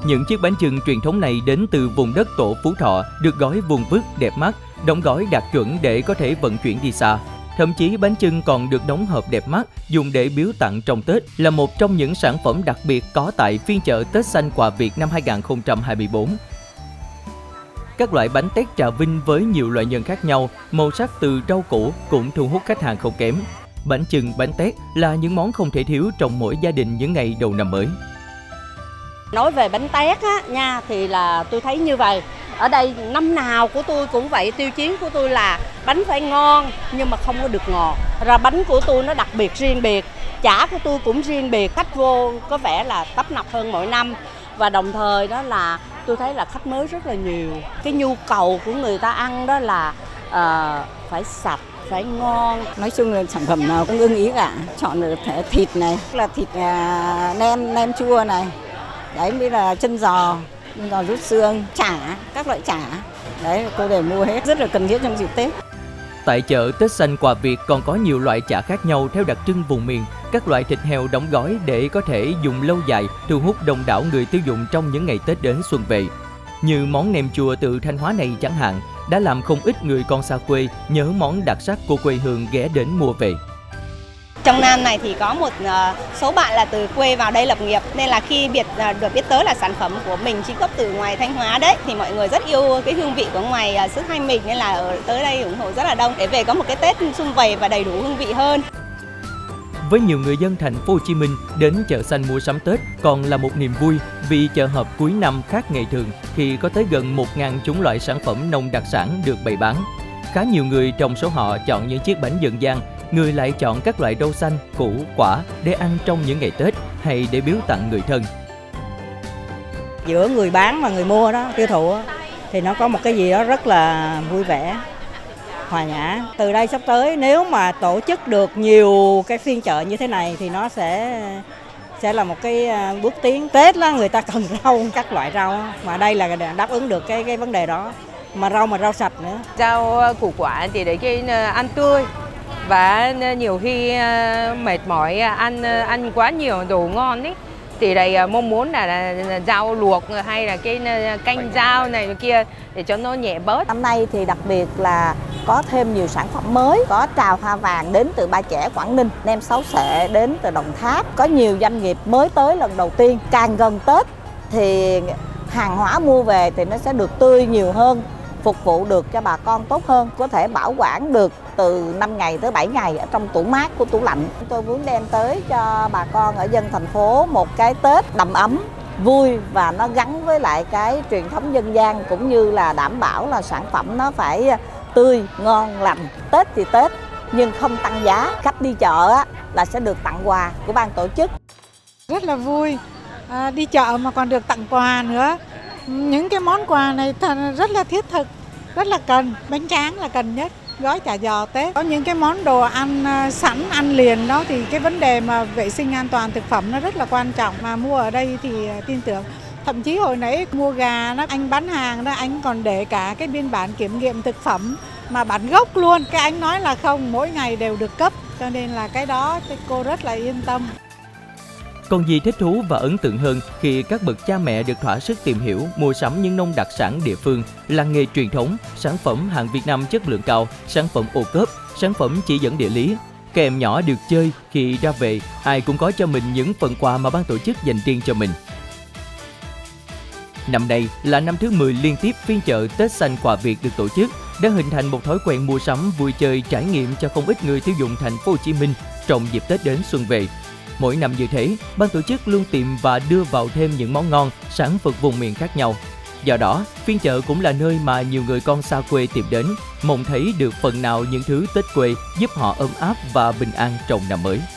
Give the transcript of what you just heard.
Những chiếc bánh chưng truyền thống này đến từ vùng đất Tổ Phú Thọ, được gói vuông vức, đẹp mắt, đóng gói đạt chuẩn để có thể vận chuyển đi xa. Thậm chí bánh chưng còn được đóng hộp đẹp mắt, dùng để biếu tặng trong Tết, là một trong những sản phẩm đặc biệt có tại phiên chợ Tết Xanh Quà Việt năm 2024. Các loại bánh tét Trà Vinh với nhiều loại nhân khác nhau, màu sắc từ rau củ cũng thu hút khách hàng không kém. Bánh chưng, bánh tét là những món không thể thiếu trong mỗi gia đình những ngày đầu năm mới. Nói về bánh tét á nha, thì là tôi thấy như vậy. Ở đây năm nào của tôi cũng vậy, tiêu chí của tôi là bánh phải ngon nhưng mà không có được ngọt. Ra bánh của tôi nó đặc biệt riêng biệt, chả của tôi cũng riêng biệt. Khách vô có vẻ là tấp nập hơn mỗi năm, và đồng thời đó là tôi thấy là khách mới rất là nhiều. Cái nhu cầu của người ta ăn đó là phải sạch, phải ngon. Nói chung là sản phẩm nào cũng ưng ý cả. Chọn được thịt này, là thịt nem chua này. Đấy mới là chân giò rút xương, chả, các loại chả. Đấy, cô để mua hết, rất là cần thiết trong dịp Tết. Tại chợ Tết Xanh Quà Việt còn có nhiều loại chả khác nhau theo đặc trưng vùng miền. Các loại thịt heo đóng gói để có thể dùng lâu dài, thu hút đông đảo người tiêu dùng trong những ngày Tết đến xuân về. Như món nem chua từ Thanh Hóa này chẳng hạn, đã làm không ít người con xa quê nhớ món đặc sắc của quê hương ghé đến mua về. Trong Nam này thì có một số bạn là từ quê vào đây lập nghiệp, nên là khi được biết tới là sản phẩm của mình chính gốc từ ngoài Thanh Hóa đấy, thì mọi người rất yêu cái hương vị của ngoài xứ Thanh mình, nên là tới đây ủng hộ rất là đông để về có một cái Tết sum vầy và đầy đủ hương vị hơn. Với nhiều người dân thành phố Hồ Chí Minh, đến chợ xanh mua sắm Tết còn là một niềm vui, vì chợ họp cuối năm khác ngày thường khi có tới gần 1.000 chủng loại sản phẩm nông đặc sản được bày bán. Khá nhiều người trong số họ chọn những chiếc bánh dân gian, người lại chọn các loại rau xanh, củ, quả để ăn trong những ngày Tết hay để biếu tặng người thân. Giữa người bán và người mua đó, tiêu thụ đó, thì nó có một cái gì đó rất là vui vẻ, hòa nhã. Từ đây sắp tới nếu mà tổ chức được nhiều cái phiên chợ như thế này thì nó sẽ là một cái bước tiến. Tết là người ta cần rau, các loại rau, mà đây là đáp ứng được cái vấn đề đó. Mà rau sạch nữa. Rau củ quả thì để cái ăn tươi, và nhiều khi mệt mỏi ăn quá nhiều đồ ngon ấy, thì đây mong muốn là rau luộc hay là cái canh rau này kia để cho nó nhẹ bớt. Năm nay thì đặc biệt là có thêm nhiều sản phẩm mới, có trào hoa vàng đến từ Ba Chẽ, Quảng Ninh, nem Sáu Xệ đến từ Đồng Tháp, có nhiều doanh nghiệp mới tới lần đầu tiên. Càng gần Tết thì hàng hóa mua về thì nó sẽ được tươi nhiều hơn, phục vụ được cho bà con tốt hơn, có thể bảo quản được từ 5 ngày tới 7 ngày ở trong tủ mát của tủ lạnh. Tôi muốn đem tới cho bà con ở dân thành phố một cái Tết đầm ấm, vui và nó gắn với lại cái truyền thống dân gian, cũng như là đảm bảo là sản phẩm nó phải tươi, ngon, lành. Tết thì Tết nhưng không tăng giá. Khách đi chợ là sẽ được tặng quà của ban tổ chức. Rất là vui, đi chợ mà còn được tặng quà nữa. Những cái món quà này rất là thiết thực, rất là cần. Bánh tráng là cần nhất, gói chả giò Tết. Có những cái món đồ ăn sẵn, ăn liền đó, thì cái vấn đề mà vệ sinh an toàn thực phẩm nó rất là quan trọng. Mà mua ở đây thì tin tưởng. Thậm chí hồi nãy mua gà đó, anh bán hàng đó, anh còn để cả cái biên bản kiểm nghiệm thực phẩm mà bản gốc luôn. Cái anh nói là không, mỗi ngày đều được cấp, cho nên là cái đó cô rất là yên tâm. Còn gì thích thú và ấn tượng hơn khi các bậc cha mẹ được thỏa sức tìm hiểu, mua sắm những nông đặc sản địa phương, làng nghề truyền thống, sản phẩm hàng Việt Nam chất lượng cao, sản phẩm ô cốp, sản phẩm chỉ dẫn địa lý. Các em nhỏ được chơi, khi ra về, ai cũng có cho mình những phần quà mà ban tổ chức dành riêng cho mình. Năm nay là năm thứ 10 liên tiếp phiên chợ Tết Xanh Quà Việt được tổ chức, đã hình thành một thói quen mua sắm, vui chơi, trải nghiệm cho không ít người tiêu dùng thành phố Hồ Chí Minh trong dịp Tết đến xuân về. Mỗi năm như thế, ban tổ chức luôn tìm và đưa vào thêm những món ngon, sản vật vùng miền khác nhau. Do đó, phiên chợ cũng là nơi mà nhiều người con xa quê tìm đến, mong thấy được phần nào những thứ Tết quê giúp họ ấm áp và bình an trong năm mới.